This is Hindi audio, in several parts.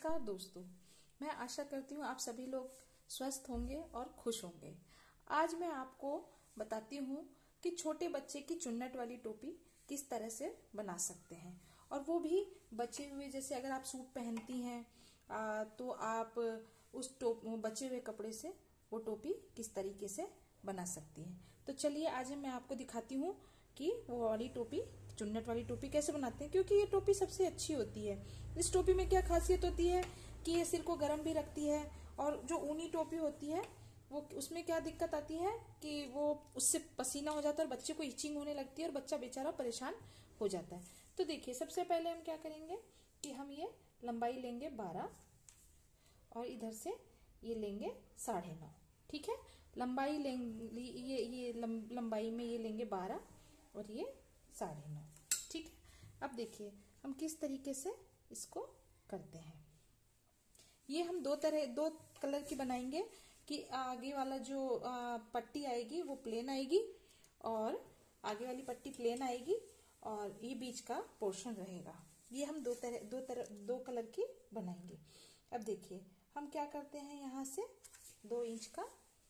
नमस्कार दोस्तों, मैं आशा करती हूँ आप सभी लोग स्वस्थ होंगे और खुश होंगे। आज मैं आपको बताती हूँ कि छोटे बच्चे की चुन्नट वाली टोपी किस तरह से बना सकते हैं, और वो भी बचे हुए, जैसे अगर आप सूट पहनती हैं तो आप उस बचे हुए कपड़े से वो टोपी किस तरीके से बना सकती हैं। तो चलिए आज मैं आपको दिखाती हूँ कि वो वाली टोपी, चुन्नट वाली टोपी कैसे बनाते हैं, क्योंकि ये टोपी सबसे अच्छी होती है। इस टोपी में क्या खासियत होती है कि ये सिर को गर्म भी रखती है, और जो ऊनी टोपी होती है वो उसमें क्या दिक्कत आती है कि वो उससे पसीना हो जाता है और बच्चे को इचिंग होने लगती है और बच्चा बेचारा परेशान हो जाता है। तो देखिए, सबसे पहले हम क्या करेंगे कि हम ये लंबाई लेंगे 12 और इधर से ये लेंगे 9.5। ठीक है, लंबाई लेंगे ये लंबाई में ये लेंगे 12 और ये 9.5। ठीक है, अब देखिए हम किस तरीके से इसको करते हैं। ये हम दो कलर की बनाएंगे कि आगे वाला जो पट्टी आएगी वो प्लेन आएगी, और आगे वाली पट्टी प्लेन आएगी और ये बीच का पोर्शन रहेगा। ये हम दो कलर की बनाएंगे। अब देखिए हम क्या करते हैं, यहाँ से 2 इंच का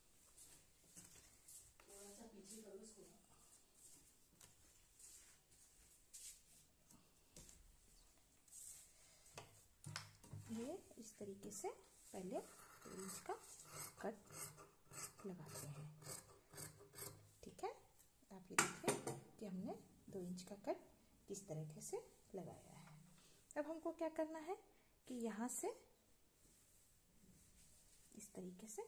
ये इस तरीके से पहले 2 इंच का कट लगाते हैं। ठीक है, आप ये देखिए कि हमने 2 इंच का कट किस तरीके से लगाया है। अब हमको क्या करना है कि यहाँ से इस तरीके से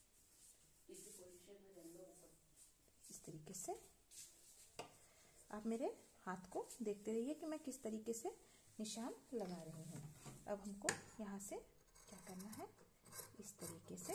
आप मेरे हाथ को देखते रहिए कि मैं किस तरीके से निशान लगा रही हूँ। अब हमको यहाँ से क्या करना है, इस तरीके से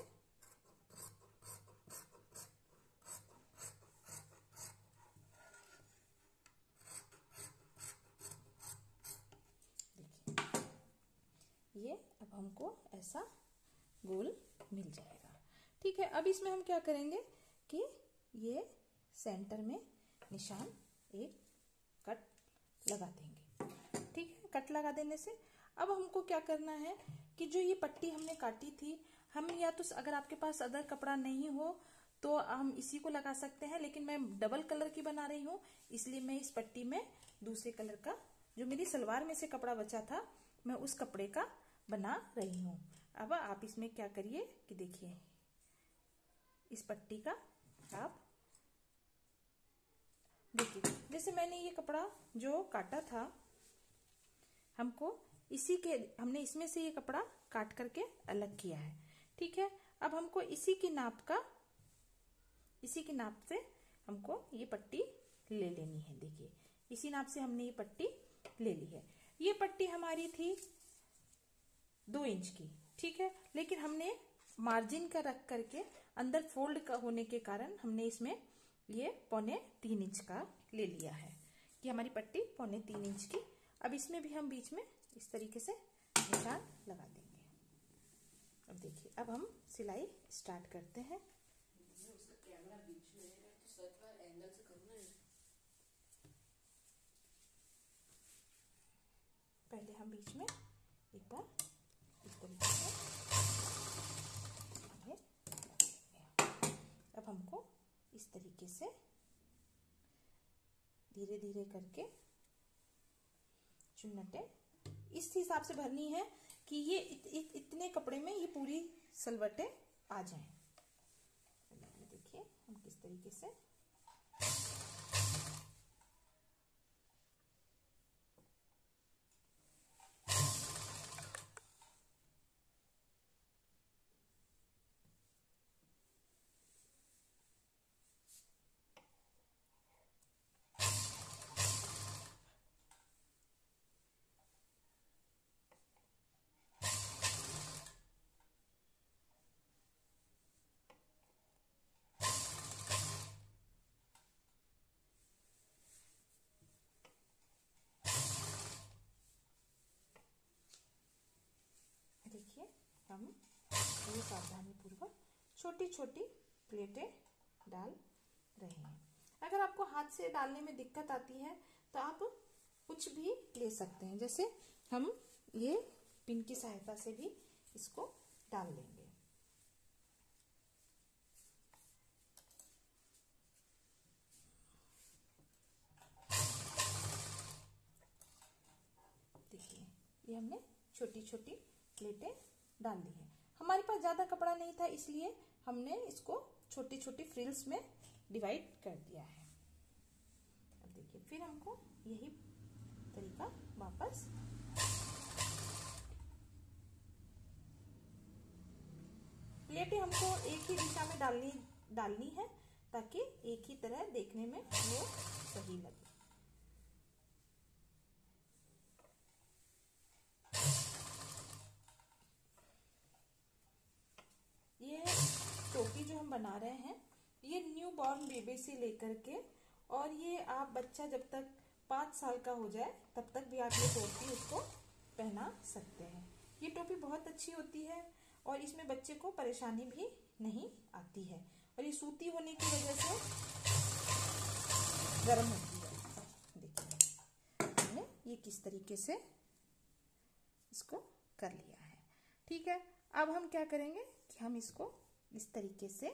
देखिए, ये अब हमको ऐसा गोल मिल जाएगा। ठीक है, अब इसमें हम क्या करेंगे कि ये सेंटर में निशान एक कट लगा देंगे। ठीक है, कट लगा देने से अब हमको क्या करना है कि जो ये पट्टी हमने काटी थी, हम या तो अगर आपके पास अदर कपड़ा नहीं हो तो हम इसी को लगा सकते हैं, लेकिन मैं डबल कलर की बना रही हूँ, इसलिए मैं इस पट्टी में दूसरे कलर का, जो मेरी सलवार में से कपड़ा बचा था, मैं उस कपड़े का बना रही हूँ। अब आप इसमें क्या करिए कि देखिए, इस पट्टी का आप देखिए, जैसे मैंने ये कपड़ा जो काटा था, हमने इसमें से ये कपड़ा काट करके अलग किया है। ठीक है, अब हमको इसी की नाप से हमको ये पट्टी ले लेनी है। देखिए, इसी नाप से हमने ये पट्टी ले ली है। ये पट्टी हमारी थी 2 इंच की। ठीक है, लेकिन हमने मार्जिन का रख करके अंदर फोल्ड का होने के कारण हमने इसमें ये 3.25 इंच का ले लिया है कि हमारी पट्टी 3.25 इंच की। अब इसमें भी हम बीच में इस तरीके से निशान लगा देंगे। अब देखिए, अब हम सिलाई स्टार्ट करते हैं। पहले हम बीच में एक बार इस तरीके से, अब हमको इस तरीके से धीरे धीरे करके चुन्नटें इस हिसाब से भरनी है कि ये इतने कपड़े में ये पूरी सलवटें आ जाएं। देखिए हम किस तरीके से देखिए, हम ये सावधानी पूर्वक छोटी छोटी प्लेटें डाल रहे हैं। अगर आपको हाथ से डालने में दिक्कत आती है तो आप कुछ भी ले सकते हैं। जैसे हम ये पिन की सहायता से भी इसको डाल लेंगे। देखिए ये हमने छोटी छोटी प्लेटें डाल दी है। हमारे पास ज्यादा कपड़ा नहीं था, इसलिए हमने इसको छोटी छोटी फ्रिल्स में डिवाइड कर दिया है। अब देखिए फिर हमको यही तरीका वापस प्लेटें हमको एक ही दिशा में डालनी है ताकि एक ही तरह देखने में वो सही लगे। ये टोपी जो हम बना रहे हैं ये न्यू बॉर्न बेबी से लेकर के, और ये आप बच्चा जब तक 5 साल का हो जाए तब तक भी आप ये टोपी उसको पहना सकते हैं। ये टोपी बहुत अच्छी होती है और इसमें बच्चे को परेशानी भी नहीं आती है, और ये सूती होने की वजह से गर्म होती है। देखिए हमने ये किस तरीके से इसको कर लिया है। ठीक है, अब हम क्या करेंगे कि हम इसको इस तरीके से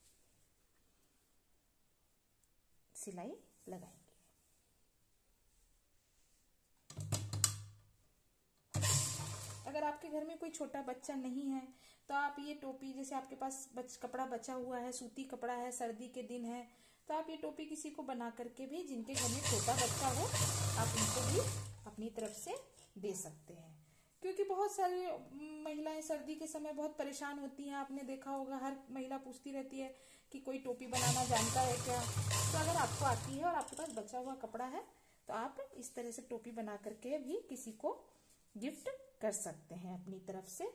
सिलाई लगाएंगे। अगर आपके घर में कोई छोटा बच्चा नहीं है तो आप ये टोपी, जैसे आपके पास कपड़ा बचा हुआ है, सूती कपड़ा है, सर्दी के दिन है, तो आप ये टोपी किसी को बना करके भी, जिनके घर में छोटा बच्चा हो, आप उनको भी अपनी तरफ से दे सकते हैं। क्योंकि बहुत सारी महिलाएं सर्दी के समय बहुत परेशान होती हैं। आपने देखा होगा हर महिला पूछती रहती है कि कोई टोपी बनाना जानता है क्या। तो अगर आपको आती है और आपके पास बचा हुआ कपड़ा है तो आप इस तरह से टोपी बना करके भी किसी को गिफ्ट कर सकते हैं अपनी तरफ से।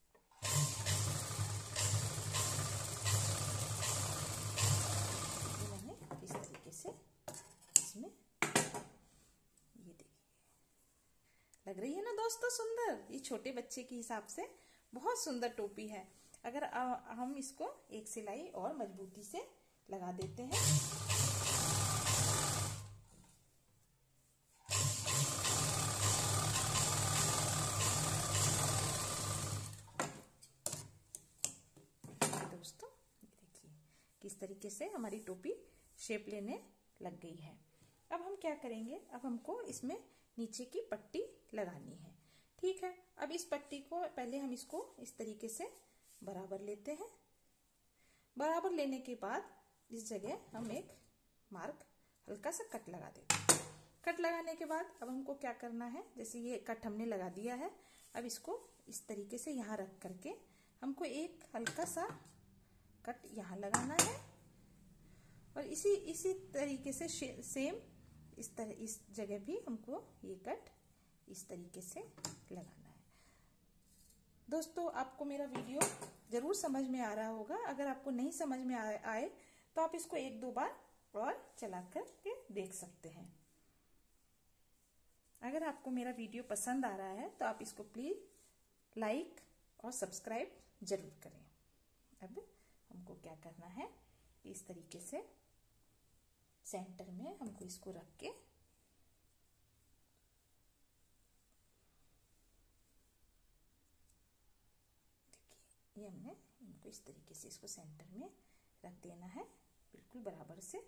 मैंने इस तरीके से इसमें, ये देखिए लग रही है ना दोस्तों सुंदर। ये छोटे बच्चे के हिसाब से बहुत सुंदर टोपी है। अगर हम इसको एक सिलाई और मजबूती से लगा देते हैं, दोस्तों देखिए किस तरीके से हमारी टोपी शेप लेने लग गई है। अब हम क्या करेंगे, अब हमको इसमें नीचे की पट्टी लगानी है। ठीक है, अब इस पट्टी को पहले हम इसको इस तरीके से बराबर लेते हैं। बराबर लेने के बाद इस जगह हम एक मार्क हल्का सा कट लगा देते हैं। कट लगाने के बाद अब हमको क्या करना है, जैसे ये कट हमने लगा दिया है, अब इसको इस तरीके से यहाँ रख करके हमको एक हल्का सा कट यहाँ लगाना है, और इसी तरीके से सेम इस जगह भी हमको ये कट इस तरीके से लगाना है। दोस्तों आपको मेरा वीडियो जरूर समझ में आ रहा होगा। अगर आपको नहीं समझ में आए तो आप इसको 1-2 बार और चला कर के देख सकते हैं। अगर आपको मेरा वीडियो पसंद आ रहा है तो आप इसको प्लीज लाइक और सब्सक्राइब जरूर करें। अब हमको क्या करना है, इस तरीके से सेंटर में हमको इसको रख के देखिए, ये हमने इनको इस तरीके से इसको सेंटर में रख देना है, बिल्कुल बराबर से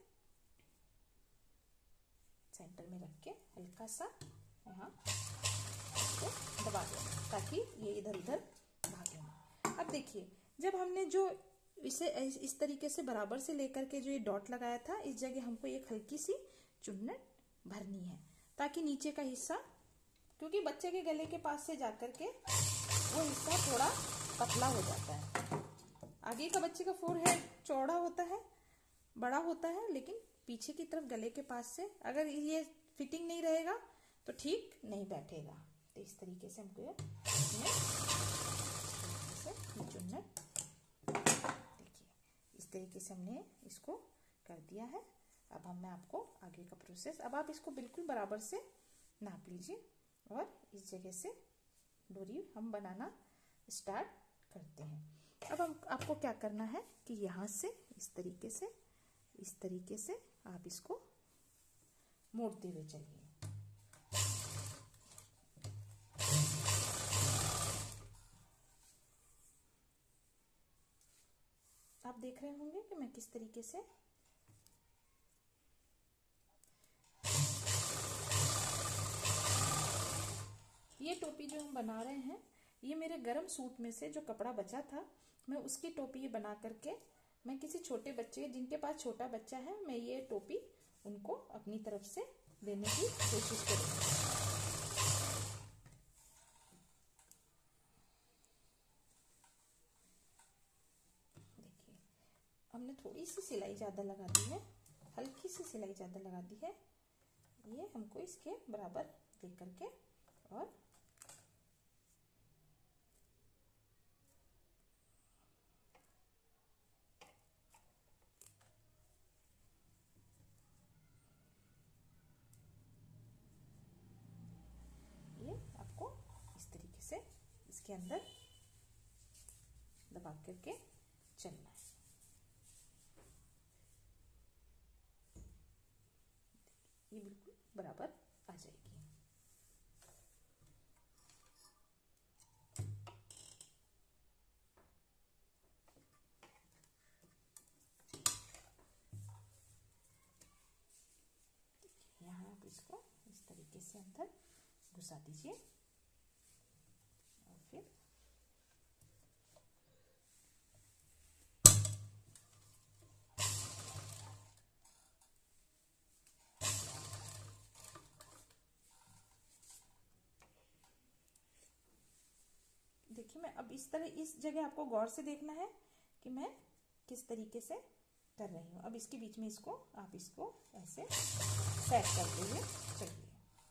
सेंटर में रख के हल्का सा यहाँ दबा देना ताकि ये इधर उधर भागे ना। अब देखिए जब हमने जो इसे इस तरीके से बराबर से लेकर के जो ये डॉट लगाया था, इस जगह हमको एक हल्की सी चुन्नट भरनी है ताकि नीचे का हिस्सा, क्योंकि बच्चे के गले के पास से जाकर के वो हिस्सा थोड़ा पतला हो जाता है। आगे का बच्चे का फोरहेड चौड़ा होता है, बड़ा होता है, लेकिन पीछे की तरफ गले के पास से अगर ये फिटिंग नहीं रहेगा तो ठीक नहीं बैठेगा। तो इस तरीके से हमको चुन्नट, देखिए इस तरीके से हमने इसको कर दिया है। अब मैं आपको आगे का प्रोसेस, अब आप इसको बिल्कुल बराबर से नाप लीजिए और इस जगह से डोरी हम बनाना स्टार्ट करते हैं। अब हम आपको क्या करना है कि यहाँ से इस तरीके से आप इसको मोड़ते हुए चलिए। आप देख रहे होंगे कि मैं किस तरीके से ये टोपी जो हम बना रहे हैं, ये मेरे गरम सूट में से जो कपड़ा बचा था, मैं उसकी टोपी बना करके मैं किसी छोटे बच्चे, जिनके पास छोटा बच्चा है, मैं ये टोपी उनको अपनी तरफ से देने की कोशिश करूंगी। देखिए, हमने थोड़ी सी सिलाई ज़्यादा लगा दी है, हल्की सी सिलाई ज़्यादा लगा दी है। ये हमको इसके बराबर दे करके और ये आपको इस तरीके से इसके अंदर दबा करके चलना है। ये बिल्कुल बराबर आ जाएगी। यहाँ आप इसको इस तरीके से अंदर घुसा दीजिए और फिर देखिए, मैं अब इस तरह, इस जगह आपको गौर से देखना है कि मैं किस तरीके से कर रही हूँ। अब इसके बीच में इसको आप इसको ऐसे सेट करते हुए चलिए।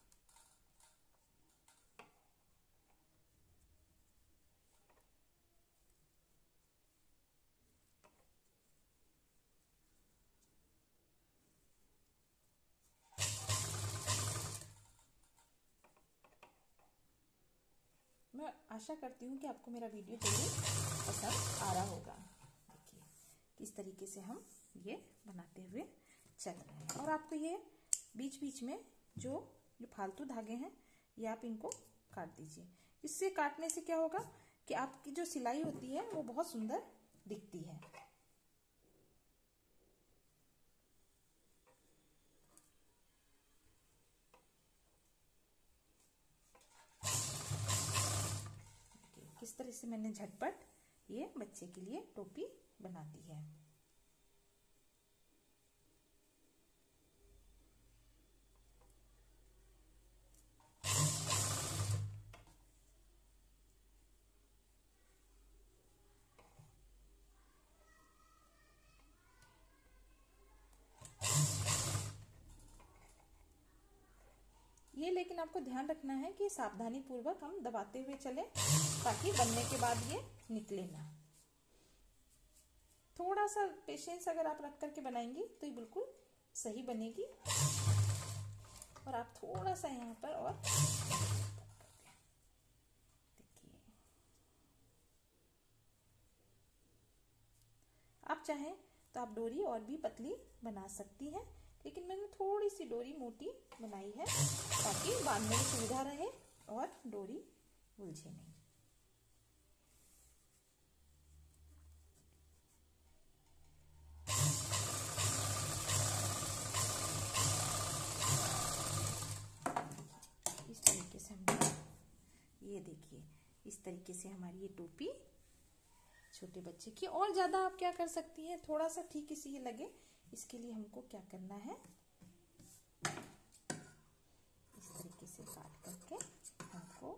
मैं आशा करती हूँ कि आपको मेरा वीडियो जरूर पसंद आ रहा होगा। देखिए किस तरीके से हम ये बनाते हुए चल रहे हैं। और आपको ये बीच बीच में जो फालतू धागे हैं, ये आप इनको काट दीजिए। इससे काटने से क्या होगा कि आपकी जो सिलाई होती है वो बहुत सुंदर दिखती है। किस तरह से मैंने झटपट ये बच्चे के लिए टोपी बना दी है। ये लेकिन आपको ध्यान रखना है कि सावधानी पूर्वक हम दबाते हुए चलें, ताकि बनने के बाद ये निकले ना। थोड़ा सा पेशेंस अगर आप रख करके बनाएंगी तो ये बिल्कुल सही बनेगी। और आप थोड़ा सा यहाँ पर और देखिए, आप चाहें तो आप डोरी और भी पतली बना सकती हैं, लेकिन मैंने थोड़ी सी डोरी मोटी बनाई है ताकि बांधने में सुविधा रहे और डोरी उलझे नहीं। इस तरीके से हम, ये देखिए, इस तरीके से हमारी ये टोपी छोटे बच्चे की। और ज्यादा आप क्या कर सकती हैं, थोड़ा सा ठीक इसी लगे, इसके लिए हमको क्या करना है, इस तरीके से काट करके हमको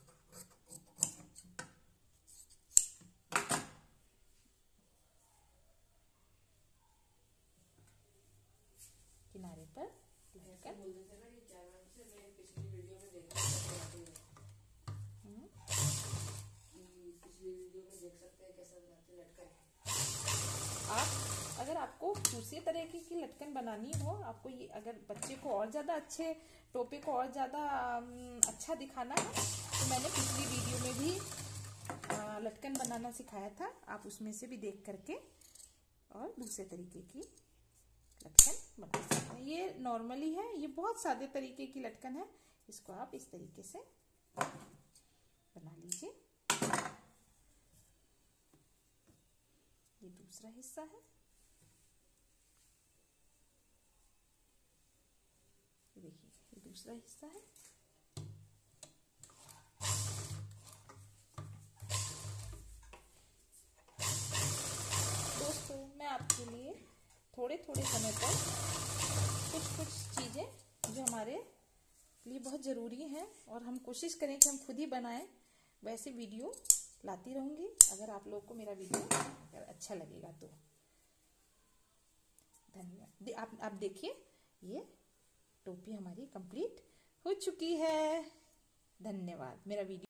किनारे पर लटकन आप, अगर आपको दूसरे तरीके की लटकन बनानी हो, आपको ये, अगर बच्चे को और ज्यादा अच्छे टोपे को और ज्यादा अच्छा दिखाना है, तो मैंने पिछली वीडियो में भी लटकन बनाना सिखाया था, आप उसमें से भी देख करके और दूसरे तरीके की लटकन बना सकते हैं। ये नॉर्मली है, ये बहुत सादे तरीके की लटकन है, इसको आप इस तरीके से बना लीजिए। ये दूसरा हिस्सा है। ये देखिए, ये दूसरा हिस्सा है। दोस्तों, मैं आपके लिए थोड़े थोड़े समय पर कुछ चीज़ें जो हमारे लिए बहुत ज़रूरी हैं और हम कोशिश करें कि हम खुद ही बनाएं, वैसे वीडियो लाती रहूँगी। अगर आप लोगों को मेरा वीडियो अगर अच्छा लगेगा तो धन्यवाद। आप देखिए, ये टोपी हमारी कंप्लीट हो चुकी है। धन्यवाद। मेरा वीडियो